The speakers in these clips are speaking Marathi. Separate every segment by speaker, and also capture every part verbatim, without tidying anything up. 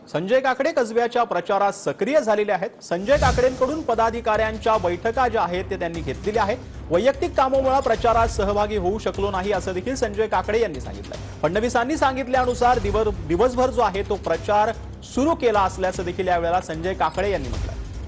Speaker 1: संजय काकडे कसब्याच्या प्रचारात सक्रिय झालेले आहेत। संजय काकडेंकडून पदाधिकाऱ्यांच्या बैठका ज्या आहेत ते त्यांनी घेतलेल्या आहेत। वैयक्तिक कामामुळे प्रचारात सहभागी होऊ शकलो नाही असं देखील संजय काकडे यांनी सांगितलं। फडणवीसांनी सांगितल्यानुसार दिवसभर जो आहे तो प्रचार सुरू केला असल्याचं देखील यावेळेला संजय काकडे यांनी म्हटलं।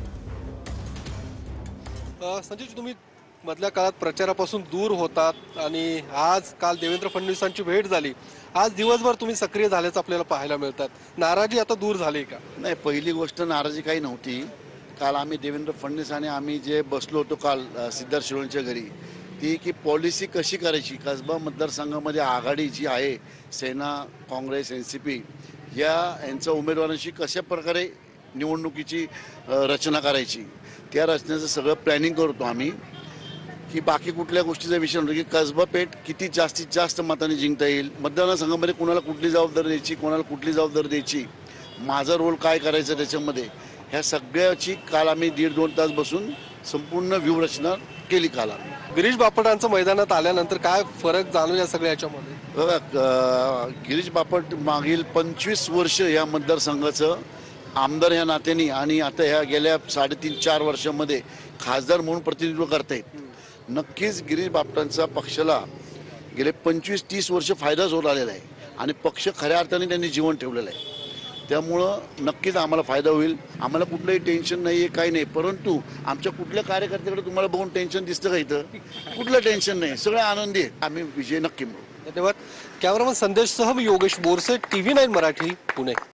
Speaker 2: संजय, तुम्ही मधल्या काळात प्रचारापासून दूर होतात आणि आज काल देवेंद्र फडणवीसांची भेट झाली। आज दिवसभर तुम्ही सक्रिय झाल्याचं आपल्याला पाहायला मिळतात। नाराजी आता दूर झाली का?
Speaker 3: नाही, पहिली गोष्ट नाराजी काही नव्हती। काल आम्ही देवेंद्र फडणवीस आणि आम्ही जे बसलो होतो काल सिद्धार्थ शिरोळच्या घरी, ती की पॉलिसी कशी करायची, कसबा मतदारसंघामध्ये आघाडी जी आहे Sena, Congress, N C P या यांच्या उमेदवारांशी कशा प्रकारे निवडणुकीची रचना करायची, त्या रचनेचं सगळं प्लॅनिंग करतो आम्ही। की बाकी कुठल्या गोष्टीचा विषय नव्हता की कसबा पेठ किती जास्तीत जास्त मतांनी जिंकता येईल, मतदारसंघामध्ये कोणाला कुठली जबाबदारी द्यायची, कोणाला कुठली जबाबदारी द्यायची, माझा रोल काय करायचं त्याच्यामध्ये, ह्या सगळ्याची काल आम्ही दीड दोन तास बसून संपूर्ण व्यूहरचना केली काल आम्ही।
Speaker 2: गिरीश बापटांचं मैदानात आल्यानंतर काय फरक जाणवला या सगळ्या याच्यामध्ये?
Speaker 3: बघा, गिरीश बापट मागील पंचवीस वर्ष या मतदारसंघाचं आमदार या नात्याने आणि आता ह्या गेल्या साडेतीन चार वर्षामध्ये खासदार म्हणून प्रतिनिधित्व करतायत। नक्कीच गिरीश बापटांचा पक्षाला गेले पंचवीस तीस वर्ष फायदाच होत आलेला आहे आणि पक्ष खऱ्या अर्थाने त्यांनी जीवन ठेवलेलं आहे। त्यामुळं नक्कीच आम्हाला फायदा होईल। आम्हाला कुठलंही टेन्शन नाही आहे, काही नाही। परंतु आमच्या कुठल्या कार्यकर्त्याकडे तुम्हाला बघून टेन्शन दिसतं का? इथं कुठलं टेन्शन नाही, सगळं आनंदी आहे। आम्ही विजय नक्की मिळवू।
Speaker 2: धन्यवाद। कॅमेरामन संदेशसह मी योगेश बोरसे, टीव्ही नाईन मराठी, पुणे।